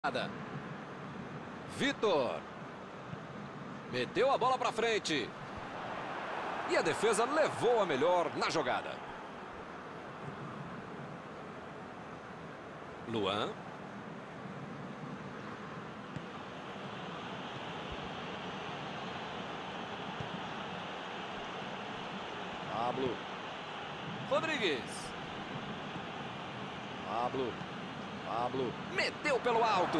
Vitor. Meteu a bola para frente. E a defesa levou a melhor na jogada. Luan. Pablo. Rodrigues. Pablo. Meteu pelo alto.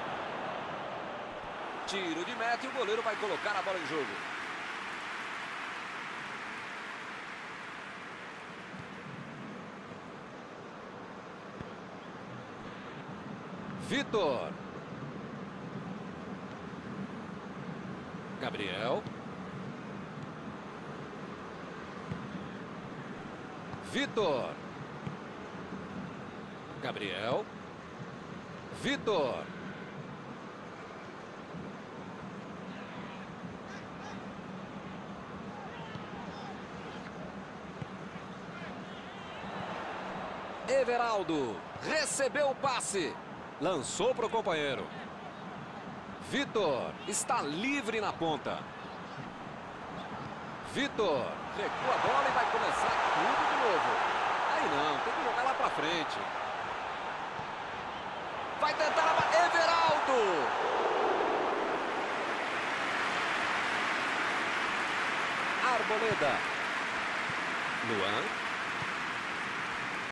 Tiro de meta e o goleiro vai colocar a bola em jogo. Vitor. Gabriel. Vitor. Gabriel. Vitor. Everaldo. Recebeu o passe. Lançou para o companheiro. Vitor está livre na ponta. Vitor recua a bola e vai começar tudo de novo. Aí não, tem que jogar lá para frente. Vai tentar a... Everaldo! Arboleda. Luan.